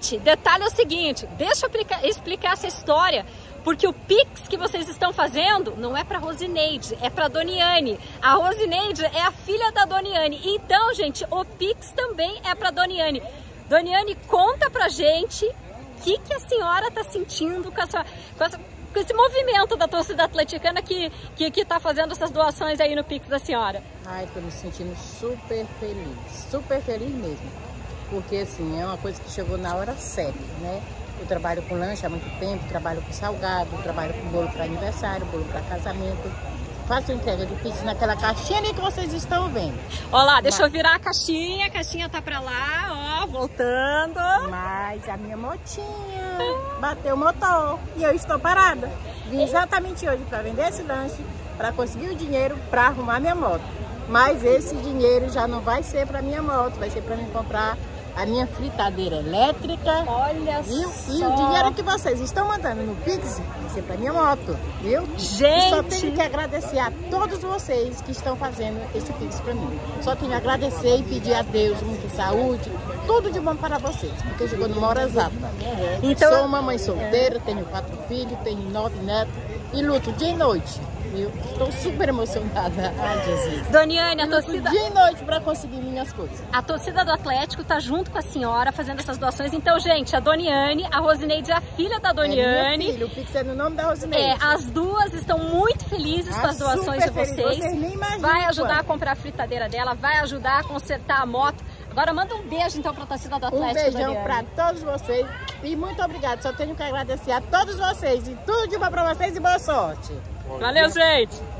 Gente, detalhe é o seguinte, deixa eu explicar essa história, porque o Pix que vocês estão fazendo não é para Rosineide, é para Doniane. A Rosineide é a filha da Doniane. Então, gente, o Pix também é para Doniane. Doniane, conta pra gente o que a senhora tá sentindo com esse movimento da torcida atleticana que tá fazendo essas doações aí no Pix da senhora. Ai, tô me sentindo super feliz mesmo. Porque assim, é uma coisa que chegou na hora certa, né? Eu trabalho com lanche há muito tempo, trabalho com salgado, trabalho com bolo para aniversário, bolo para casamento. Faço entrega de Pix naquela caixinha ali que vocês estão vendo. Ó lá, deixa eu virar a caixinha tá pra lá, ó, voltando. Mas a minha motinha bateu o motor e eu estou parada. Vim exatamente hoje para vender esse lanche, para conseguir o dinheiro para arrumar minha moto. Mas esse dinheiro já não vai ser para minha moto, vai ser para mim comprar a minha fritadeira elétrica. Olha só. E o dinheiro que vocês estão mandando no Pix vai ser para minha moto, viu? Gente! E só tenho que agradecer a todos vocês que estão fazendo esse Pix para mim. Só tenho que agradecer e pedir a Deus muita saúde, tudo de bom para vocês, porque chegou numa hora exata. Então, sou uma mãe solteira, tenho 4 filhos, tenho 9 netos e luto dia e noite. Eu estou super emocionada. Ai, Jesus. Doniane, a torcida... dia e noite para conseguir minhas coisas. A torcida do Atlético tá junto com a senhora fazendo essas doações. Então, gente, a Doniane, a Rosineide é a filha da Doniane. É minha filha, o Pix é no nome da Rosineide. As duas estão muito felizes com as doações de vocês. Nem imaginam. Vai ajudar a comprar a fritadeira dela, vai ajudar a consertar a moto. Agora manda um beijo então para a torcida do Atlético. Um beijão para todos vocês e muito obrigada. Só tenho que agradecer a todos vocês e tudo de bom para vocês e boa sorte. Valeu, gente!